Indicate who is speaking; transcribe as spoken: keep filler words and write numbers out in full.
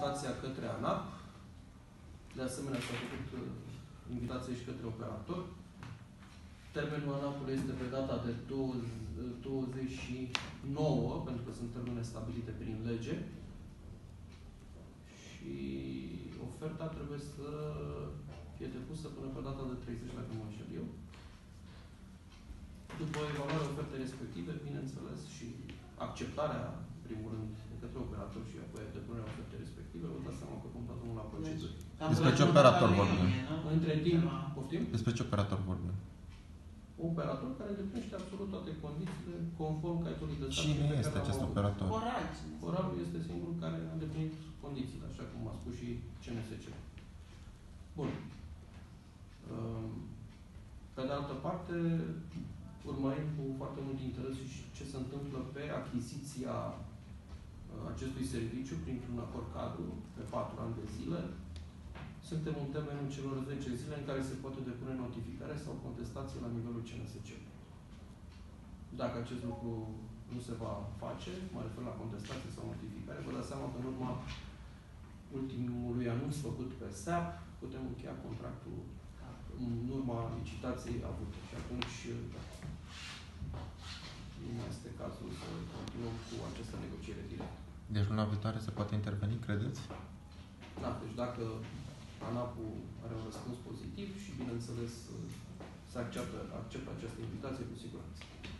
Speaker 1: invitația către ANAP. De asemenea, s-a făcut invitație și către operator. Termenul ANAP-ului este pe data de douăzeci și nouă, pentru că sunt termene stabilite prin lege. Și oferta trebuie să fie depusă până pe data de treizeci, dacă nu mă înșel eu. După evaluarea ofertei respective, bineînțeles, și acceptarea, în primul rând, de către operator și apoi depunerea ofertei respective, vă dați seama că cum toată lumea la proceduri.
Speaker 2: Despre ce operator vorbim?
Speaker 1: Între timp, poftim?
Speaker 2: Despre ce operator vorbim?
Speaker 1: Operator care îndeplinește absolut toate condițiile conform caietului de
Speaker 2: Cine este acest operator?
Speaker 1: Coralul este singurul care a îndeplinit condițiile, așa cum a spus și C N S C. Bun. Pe de altă parte, urmărim cu foarte mult interes și ce se întâmplă pe achiziția acestui serviciu printr-un acord cadru pe patru ani de zile. Suntem în termenul celor zece zile în care se poate depune notificare sau contestație la nivelul C N S C. Dacă acest lucru nu se va face, mă refer la contestație sau notificare, vă dați seama că în urma ultimului anunț făcut pe S A P, putem încheia contractul în urma licitației avute. Și atunci nu mai este cazul să continuăm cu această negociere directă.
Speaker 2: Deci luna viitoare se poate interveni, credeți?
Speaker 1: Da, deci dacă ANAP-ul are un răspuns pozitiv și, bineînțeles, se acceptă, acceptă această invitație cu siguranță.